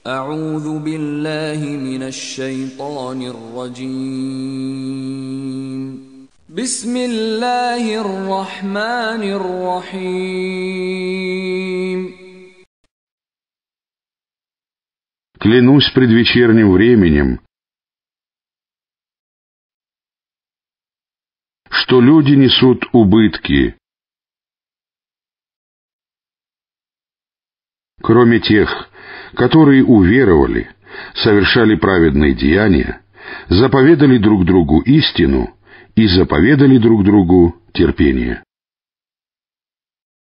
أعوذ بالله من الشيطان الرجيم. بسم الله الرحمن الرحيم. Клянусь предвечерним временем, что люди несут убытки, кроме тех, которые уверовали, совершали праведные деяния, заповедали друг другу истину и заповедали друг другу терпение.